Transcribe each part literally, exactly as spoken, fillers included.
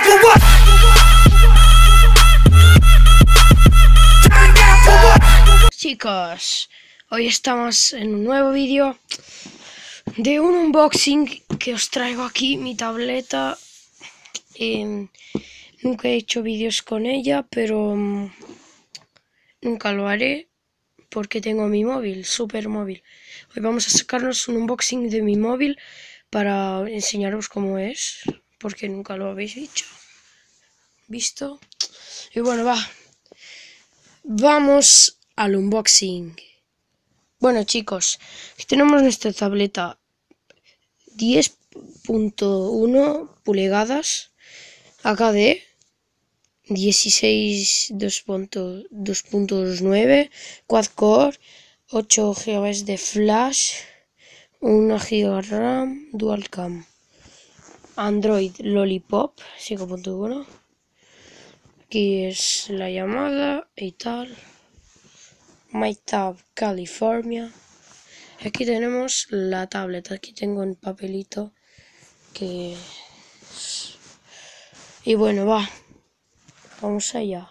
Chicos, hoy estamos en un nuevo vídeo de un unboxing que os traigo aquí, mi tableta. Eh, nunca he hecho vídeos con ella, pero um, nunca lo haré porque tengo mi móvil, super móvil. Hoy vamos a sacarnos un unboxing de mi móvil para enseñaros cómo es, porque nunca lo habéis dicho, visto. Y bueno, va, vamos al unboxing. Bueno, chicos, aquí tenemos nuestra tableta diez punto uno pulgadas H D, dieciséis dos punto nueve, quad core, ocho gigas de flash, una giga RAM, dual cam, Android Lollipop cinco punto uno. Aquí es la llamada y tal. MyTab California. Aquí tenemos la tableta. Aquí tengo un papelito que... Y bueno, va. Vamos allá.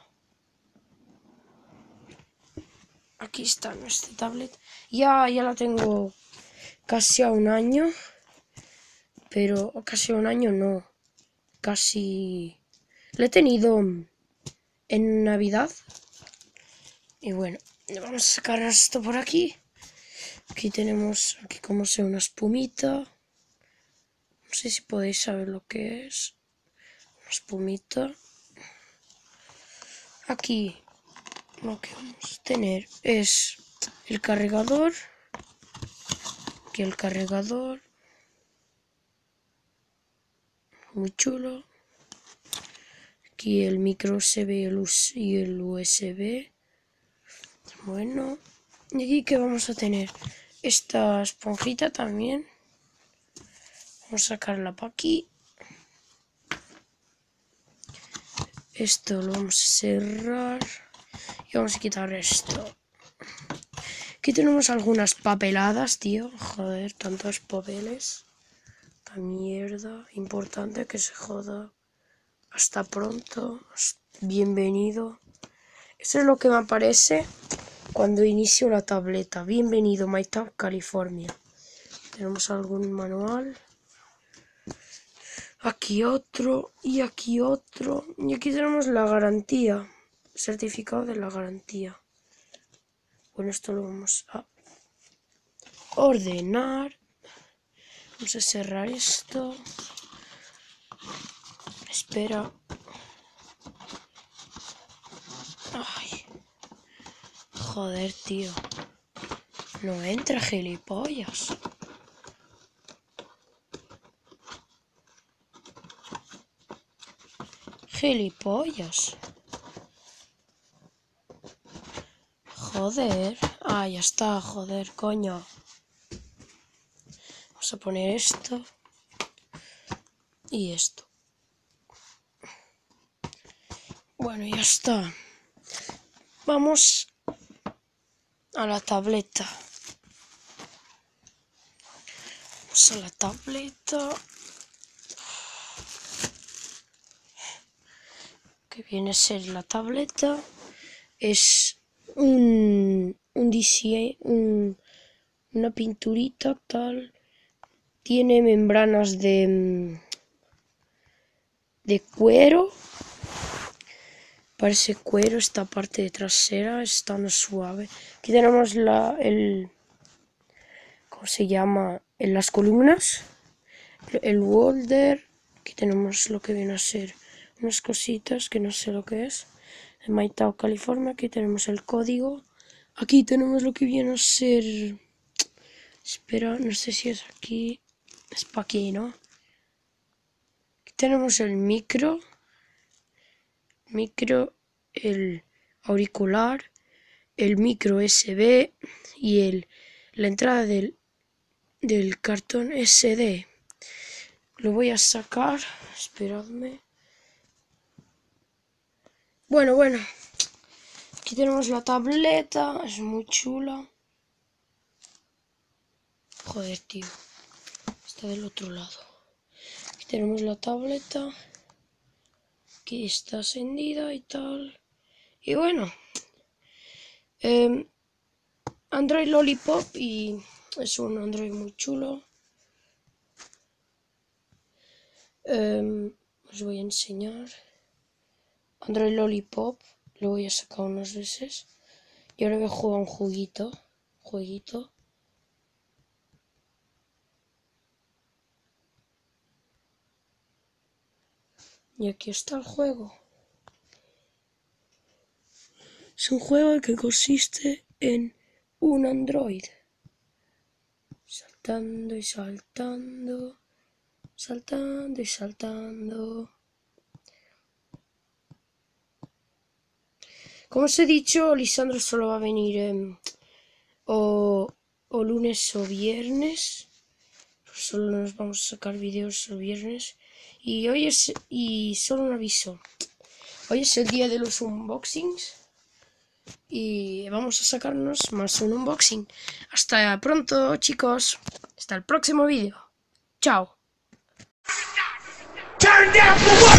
Aquí está nuestra tablet. Ya, ya la tengo casi a un año. Pero casi a un año no. Casi... La he tenido en Navidad. Y bueno, vamos a sacar esto por aquí. Aquí tenemos, aquí como sea, una espumita. No sé si podéis saber lo que es. Una espumita. Aquí lo que vamos a tener es el cargador. Aquí el cargador. Muy chulo. Aquí el micro U S B y el U S B. Bueno. Y aquí que vamos a tener esta esponjita también. Vamos a sacarla para aquí. Esto lo vamos a cerrar. Y vamos a quitar esto. Aquí tenemos algunas papeladas, tío. Joder, tantos papeles. La mierda. Importante que se joda. Hasta pronto. Bienvenido. Eso es lo que me aparece cuando inicio la tableta. Bienvenido, MyTab California. Tenemos algún manual. Aquí otro. Y aquí otro. Y aquí tenemos la garantía. Certificado de la garantía. Bueno, esto lo vamos a ordenar. Vamos a cerrar esto. Espera. Ay. Joder, tío. No entra, gilipollas. Gilipollas. Joder. Ah, ya está, joder, coño. Vamos a poner esto. Y esto. Bueno, ya está. Vamos a la tableta. Vamos a la tableta. Que viene a ser la tableta. Es un, un diseño, un, una pinturita tal. Tiene membranas de, de cuero. Parece cuero esta parte de trasera. Está no suave. Aquí tenemos la, el... ¿Cómo se llama? En las columnas. El holder. Aquí tenemos lo que viene a ser unas cositas que no sé lo que es. En MyTab California. Aquí tenemos el código. Aquí tenemos lo que viene a ser... Espera, no sé si es aquí. Es para aquí, ¿no? Aquí tenemos el micro. Micro, el auricular, el micro U S B y el, la entrada del, del cartón ese de. Lo voy a sacar. Esperadme. Bueno, bueno. Aquí tenemos la tableta. Es muy chula. Joder, tío. Está del otro lado. Aquí tenemos la tableta. Aquí está encendida y tal. Y bueno, eh, Android Lollipop, y es un Android muy chulo. Eh, os voy a enseñar. Android Lollipop, lo voy a sacar unas veces. Y ahora voy a jugar un jueguito. Jueguito. Y aquí está el juego. Es un juego que consiste en un Android saltando y saltando, saltando y saltando. Como os he dicho, Lisandro solo va a venir eh, o, o lunes o viernes. Solo nos vamos a sacar vídeos el viernes. Y hoy es. Y solo un aviso. Hoy es el día de los unboxings. Y vamos a sacarnos más un unboxing. Hasta pronto, chicos. Hasta el próximo vídeo. Chao.